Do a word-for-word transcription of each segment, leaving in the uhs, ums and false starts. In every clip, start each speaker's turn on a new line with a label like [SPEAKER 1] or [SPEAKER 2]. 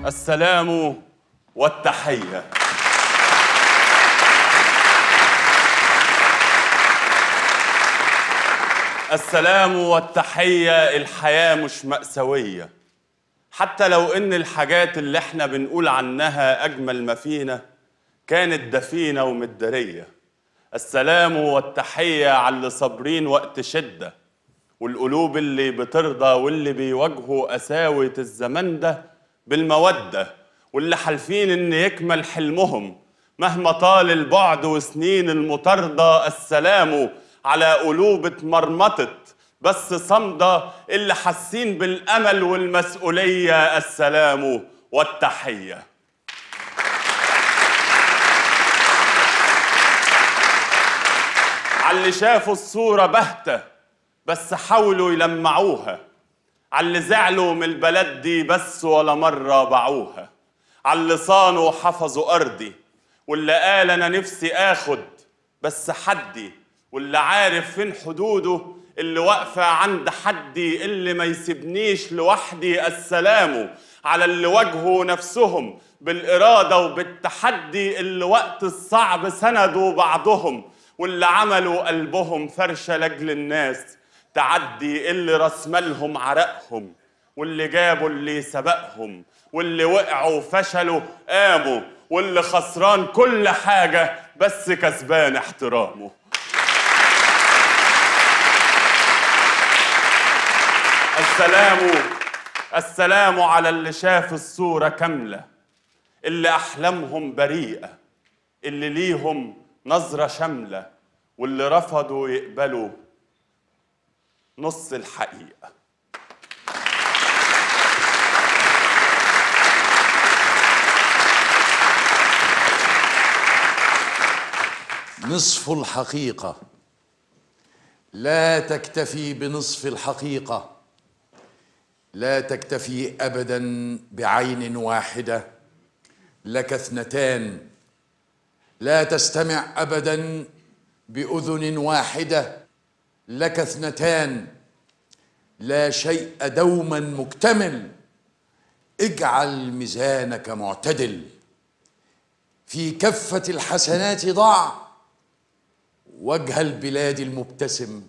[SPEAKER 1] السلام والتحية. السلام والتحية. الحياة مش مأساوية، حتى لو إن الحاجات اللي احنا بنقول عنها أجمل ما فينا كانت دفينة ومدارية. السلام والتحية على اللي صابرين وقت شدة، والقلوب اللي بترضى واللي بيواجهوا قساوة الزمان ده بالمودة، واللي حالفين إن يكمل حلمهم مهما طال البعد وسنين المطاردة. السلام على قلوب اتمرمطت بس صمدة، اللي حاسين بالأمل والمسؤولية. السلام والتحية. عاللي شافوا الصورة بهتة بس حاولوا يلمعوها، عاللي زعلوا من البلد دي بس ولا مرة باعوها، عاللي صانوا وحفظوا أرضي، واللي قال أنا نفسي آخد بس حدي، واللي عارف فين حدوده، اللي واقفة عند حدي، اللي ما يسيبنيش لوحدي. السلام على اللي واجهوا نفسهم بالإرادة وبالتحدي، اللي وقت الصعب سندوا بعضهم، واللي عملوا قلبهم فرشة لأجل الناس تعدي، اللي رسملهم عرقهم، واللي جابوا اللي سبقهم، واللي وقعوا فشلوا قاموا، واللي خسران كل حاجة بس كسبان احترامه. السلام السلام على اللي شاف الصورة كاملة، اللي أحلامهم بريئة، اللي ليهم نظرة شاملة، واللي رفضوا يقبلوا نص الحقيقة.
[SPEAKER 2] نصف الحقيقة لا تكتفي بنصف الحقيقة، لا تكتفي أبداً بعين واحدة، لك اثنتان. لا تستمع أبداً بأذن واحدة، لك اثنتان. لا شيء دوما مكتمل، اجعل ميزانك معتدل. في كفة الحسنات ضع وجه البلاد المبتسم،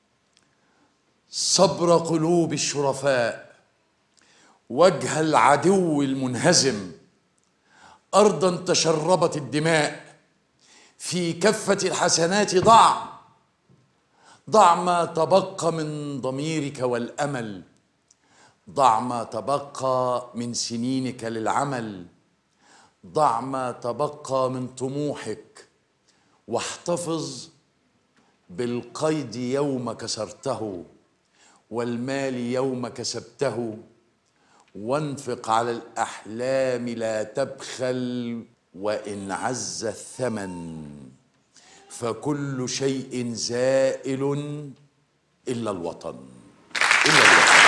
[SPEAKER 2] صبر قلوب الشرفاء، وجه العدو المنهزم، أرضا تشربت الدماء. في كفة الحسنات ضع ضع ما تبقى من ضميرك والأمل، ضع ما تبقى من سنينك للعمل، ضع ما تبقى من طموحك، واحتفظ بالقيد يوم كسرته والمال يوم كسبته، وانفق على الأحلام لا تبخل وإن عز الثمن، فكل شيء زائل إلا الوطن. إلا الوطن.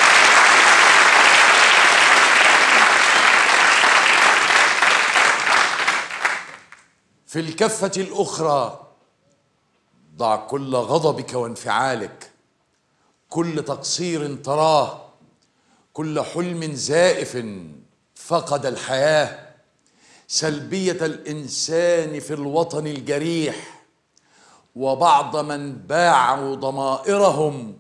[SPEAKER 2] في الكفة الأخرى ضع كل غضبك وانفعالك، كل تقصير تراه، كل حلم زائف فقد الحياة، سلبية الإنسان في الوطن الجريح، وبعض من باعوا ضمائرهم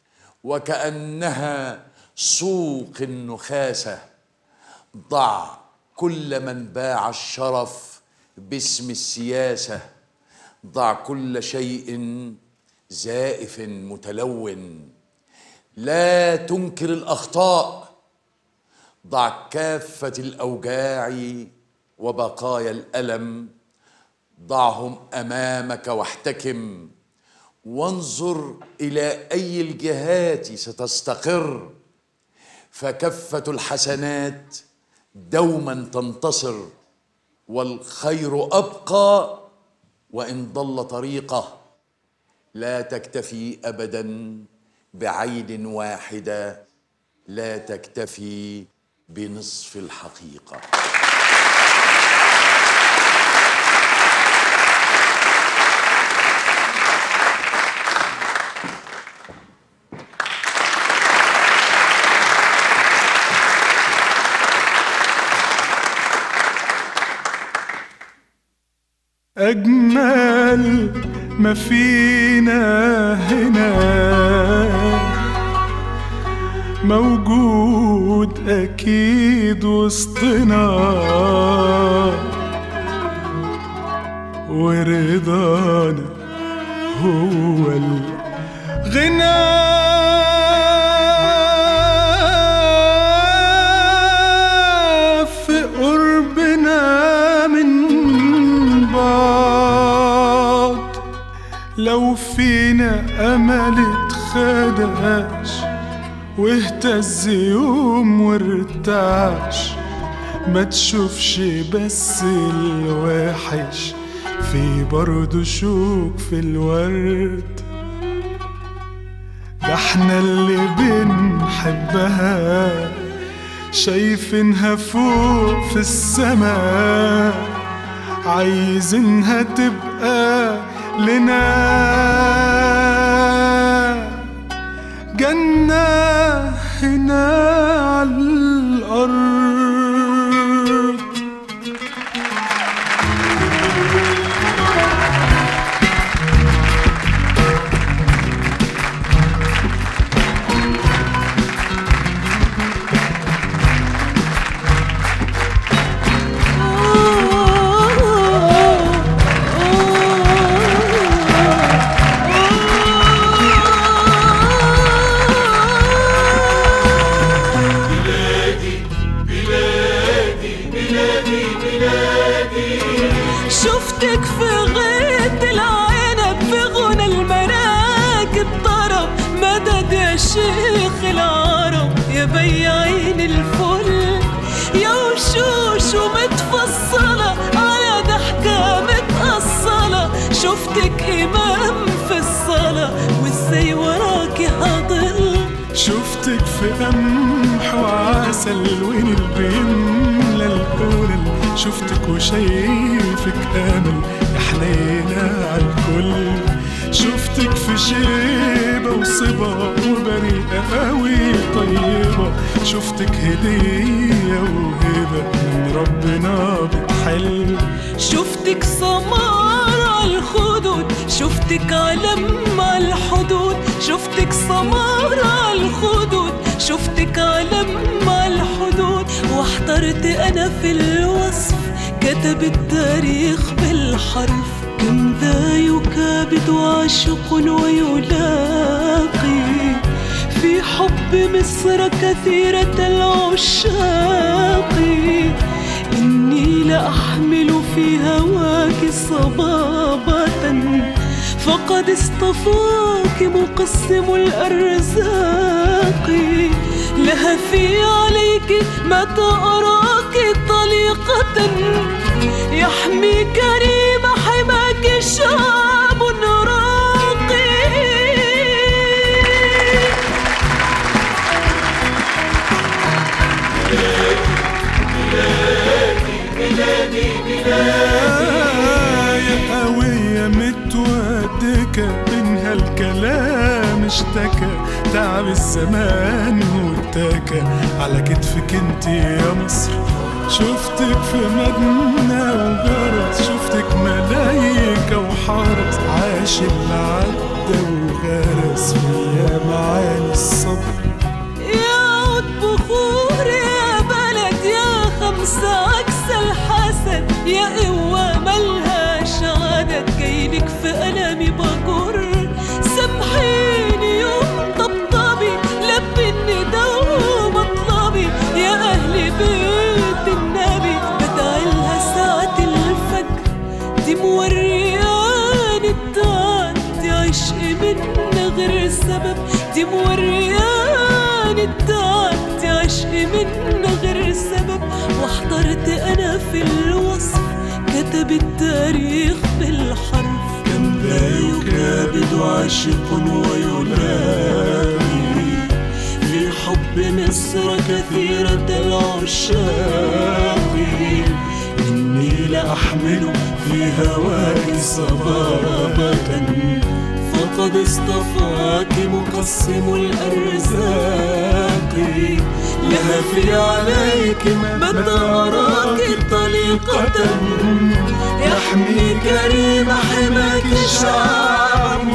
[SPEAKER 2] وكأنها سوق النخاسة. ضع كل من باع الشرف باسم السياسة، ضع كل شيء زائف متلون. لا تنكر الأخطاء، ضع كافة الأوجاع وبقايا الألم، ضعهم أمامك واحتكم، وانظر إلى أي الجهات ستستقر، فكفة الحسنات دوما تنتصر، والخير أبقى وإن ضل طريقه. لا تكتفي أبدا بعين واحدة، لا تكتفي بنصف الحقيقة.
[SPEAKER 3] أجمل ما فينا هنا موجود أكيد وسطنا، ورضانا هو الغنى. في قربنا من بعض لو فينا أمل اتخدش واهتز يوم وارتعش، ما تشوفش بس الوحش، في برضو شوك في الورد. ده احنا اللي بنحبها شايفينها فوق في السماء، عايزينها تبقى لنا جنة هنا على الأرض.
[SPEAKER 4] شفتك في غيط العنب، في غنى المراكب طرب، مدد يا شيخ العرب، يا بياعين الفل، يا وشوش ومتفصلة على ضحكة متأصلة. شفتك إمام في الصلاة وإزاي وراكي هضل.
[SPEAKER 3] شفتك في قمح وعسل وين اللي بيملى القلل، شفتك وشايفك امل يا حنينة عالكل. شفتك في شيبة وصبا وبريئة قوي طيبة، شفتك هدية وهبة من ربنا بتحل.
[SPEAKER 4] شفتك سمار على الخدود، شفتك علم على الحدود، شفتك سمار على الخدود، شفتك علم على الحدود. واحترت أنا في الوصف، كتب التاريخ بالحرف، كم ذا يكابد عاشق ويلاقي في حب مصر كثيرة العشاق. إني لأحمل في هواك صبابة، فقد اصطفاك مقسم الأرزاق. لهفي عليك متى أراك طليقة، يحمي كريم حماك شعب راقي.
[SPEAKER 3] بلادي بلادي يا قوية متودكة، منها الكلام اشتكى، تعب الزمان واتكى على كتفك انت يا مصر. شفتك في مبنى وجرس، شفتك ملايكة وحرس، عاش اللي عدى وغرس فيا معاني الصبر.
[SPEAKER 4] يا عود بخور يا بلد، يا خمسة عكس الحسد، يا قوة ملهاش عدد، جايلك في ألامي بجر. سامحيني يوم طبطبي، لبي الندى ومطلبي، يا أهل بيت النبي بدعيلها ساعة الفجر. دي مورياني التعدي عشق من غير سبب، دي مورياني التعدي عشق من غير سبب. واحترت أنا في الوصف، كتب التاريخ بالحرف،
[SPEAKER 3] كم لا يكابد عاشق ويلاقي
[SPEAKER 4] في حب مصر كثيرة العشاق.
[SPEAKER 3] إني لأحمل في هواك صبابة،
[SPEAKER 4] فقد اصطفاك مقسم الأرزاق. طريقي لهفي عليك متى أراك طليقة يحمي كريم حماك شعب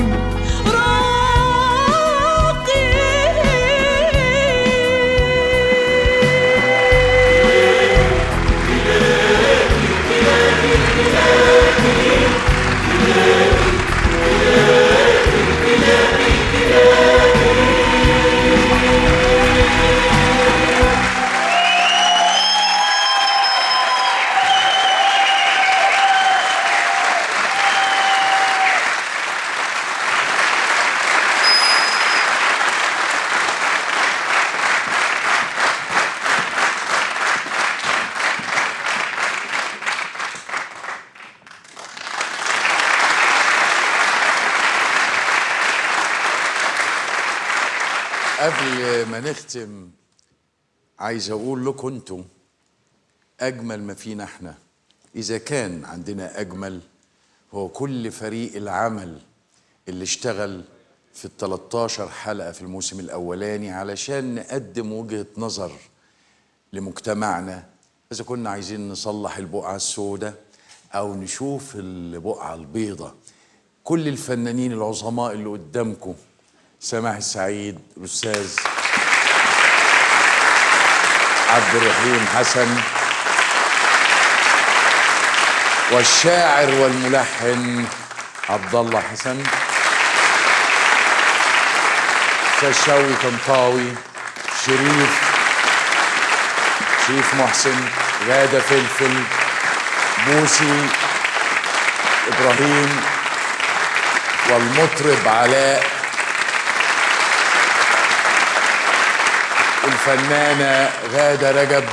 [SPEAKER 2] قبل ما نختم عايز اقول لكم انتم اجمل ما فينا احنا، اذا كان عندنا اجمل، هو كل فريق العمل اللي اشتغل في ال تلتاشر حلقة في الموسم الاولاني علشان نقدم وجهة نظر لمجتمعنا، اذا كنا عايزين نصلح البقعة السوداء او نشوف البقعة البيضاء. كل الفنانين العظماء اللي قدامكم، سماح السعيد، الأستاذ عبد الرحيم حسن، والشاعر والملحن عبد الله حسن، أستاذ شوقي طنطاوي، شريف شريف محسن، غادة فلفل، بوسي إبراهيم، والمطرب علاء، الفنانة غادة رجب،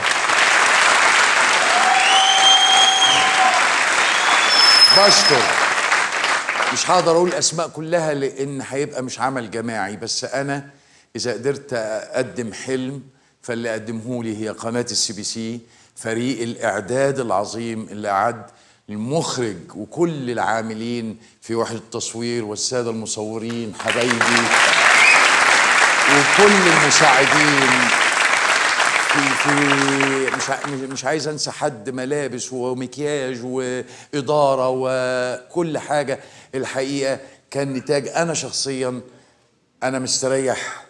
[SPEAKER 2] بشكر. مش هقدر اقول الاسماء كلها لان هيبقى مش عمل جماعي، بس انا اذا قدرت اقدم حلم فاللي قدمه لي هي قناة السي بي سي، فريق الاعداد العظيم اللي اعد، المخرج وكل العاملين في وحدة التصوير والسادة المصورين حبايبي، وكل المساعدين في في مش مش عايز انسى حد، ملابس ومكياج واداره وكل حاجه. الحقيقه كان نتاج، انا شخصيا انا مستريح